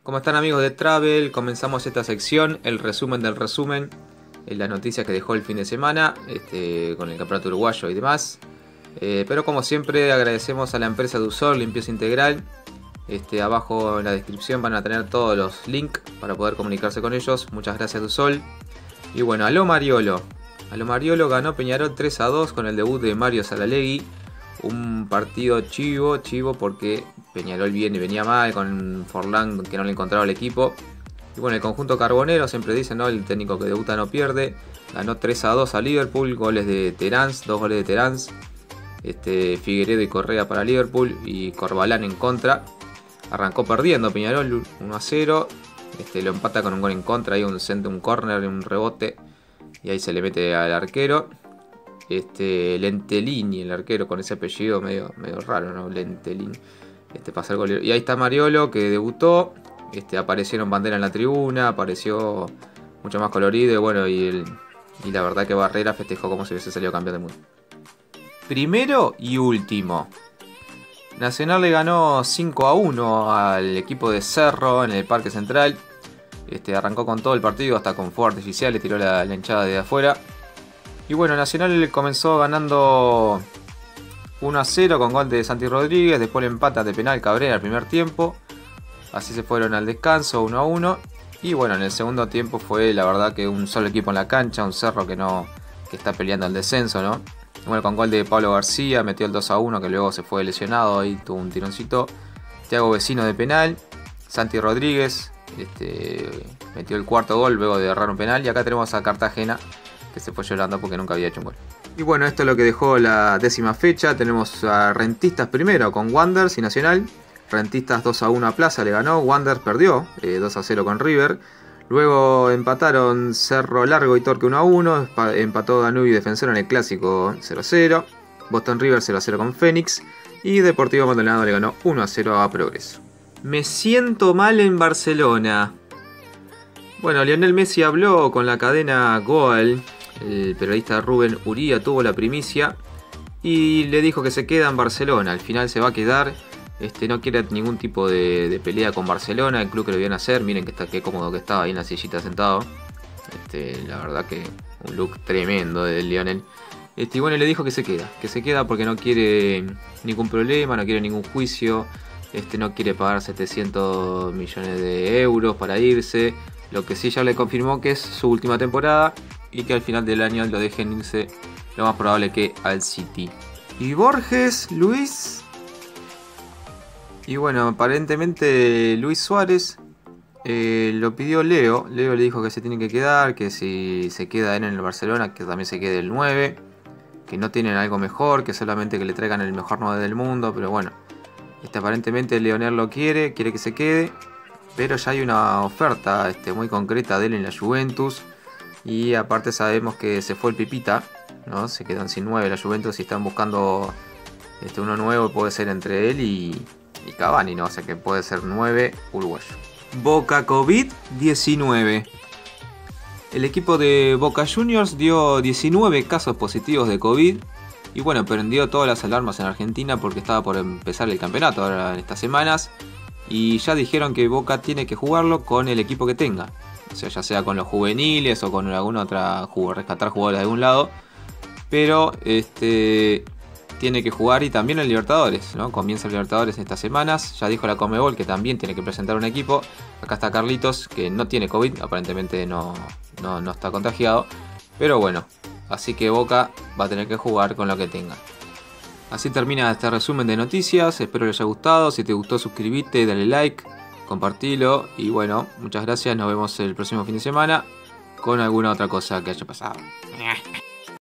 ¿Cómo están, amigos de Travel? Comenzamos esta sección, el resumen del resumen, las noticias que dejó el fin de semana, con el campeonato uruguayo y demás. Pero como siempre agradecemos a la empresa Dusol Limpieza Integral. Abajo en la descripción van a tener todos los links para poder comunicarse con ellos. Muchas gracias, Dusol. Y bueno, Aló Mariolo ganó Peñarol 3-2 con el debut de Mario Saralegui. Un partido chivo porque Peñarol venía mal con Forlán, que no le encontraba el equipo. Y bueno, el conjunto carbonero, siempre dicen, ¿no? El técnico que debuta no pierde. Ganó 3-2 a Liverpool, goles de Terans, 2 goles de Terans. Figueiredo y Correa para Liverpool y Corbalán en contra. Arrancó perdiendo Peñarol 1-0. Lo empata con un gol en contra, hay un córner, un rebote. Y ahí se le mete al arquero. Lentelini, el arquero, con ese apellido medio raro, ¿no? Lentelini. Pasa el gol. Y ahí está Mariolo, que debutó. Aparecieron banderas en la tribuna. Apareció mucho más colorido. Y bueno, y la verdad que Barrera festejó como si hubiese salido campeón del mundo. Primero y último. Nacional le ganó 5-1 al equipo de Cerro en el Parque Central. Arrancó con todo el partido, hasta con fuego artificial, le tiró la hinchada de afuera. Y bueno, Nacional comenzó ganando 1-0 con gol de Santi Rodríguez. Después le empata de penal Cabrera al primer tiempo. Así se fueron al descanso 1-1. Y bueno, en el segundo tiempo fue la verdad que un solo equipo en la cancha. Un Cerro que está peleando el descenso, ¿no? Bueno, con gol de Pablo García metió el 2-1, que luego se fue lesionado. Ahí tuvo un tironcito. Thiago Vecino de penal. Santi Rodríguez metió el cuarto gol luego de errar un penal. Y acá tenemos a Cartagena, que se fue llorando porque nunca había hecho un gol. Y bueno, esto es lo que dejó la 10ª fecha. Tenemos a Rentistas primero con Wanderers y Nacional. Rentistas 2-1 a Plaza le ganó. Wanderers perdió 2-0 con River. Luego empataron Cerro Largo y Torque 1-1. Empató Danubio y Defensor en el clásico 0-0. Boston River 0-0 con Fénix. Y Deportivo Maldonado le ganó 1-0 a Progreso. Me siento mal en Barcelona. Bueno, Lionel Messi habló con la cadena Goal. El periodista Rubén Uría tuvo la primicia y le dijo que se queda en Barcelona. Al final se va a quedar. No quiere ningún tipo de pelea con Barcelona. El club que lo viene a hacer. Miren qué cómodo que estaba ahí en la sillita sentado. La verdad que un look tremendo de Lionel. Y bueno, le dijo que se queda porque no quiere ningún problema, no quiere ningún juicio. No quiere pagar 700 millones de euros para irse. Lo que sí ya le confirmó que es su última temporada y que al final del año lo dejen irse, lo más probable que al City. ¿Y Borges, Luis? Y bueno, aparentemente Luis Suárez lo pidió Leo. Leo le dijo que se tiene que quedar, que si se queda él en el Barcelona, que también se quede el 9. Que no tienen algo mejor, que solamente que le traigan el mejor 9 del mundo. Pero bueno, aparentemente Leonel lo quiere que se quede. Pero ya hay una oferta muy concreta de él en la Juventus. Y aparte sabemos que se fue el Pipita, ¿no? Se quedan sin 9 la Juventus y están buscando uno nuevo. Puede ser entre él y Cavani, ¿no? O sea que puede ser 9 uruguayo. Boca COVID-19. El equipo de Boca Juniors dio 19 casos positivos de COVID. Y bueno, prendió todas las alarmas en Argentina porque estaba por empezar el campeonato ahora en estas semanas. Y ya dijeron que Boca tiene que jugarlo con el equipo que tenga. O sea, ya sea con los juveniles o con alguna otra rescatar jugadores de algún lado. Pero tiene que jugar, y también el Libertadores, ¿no? Comienza el Libertadores estas semanas. Ya dijo la Conmebol que también tiene que presentar un equipo. Acá está Carlitos, que no tiene COVID, aparentemente no está contagiado. Pero bueno, así que Boca va a tener que jugar con lo que tenga. Así termina este resumen de noticias, espero les haya gustado. Si te gustó, suscríbete, dale like, compartilo. Y bueno, muchas gracias, nos vemos el próximo fin de semana con alguna otra cosa que haya pasado.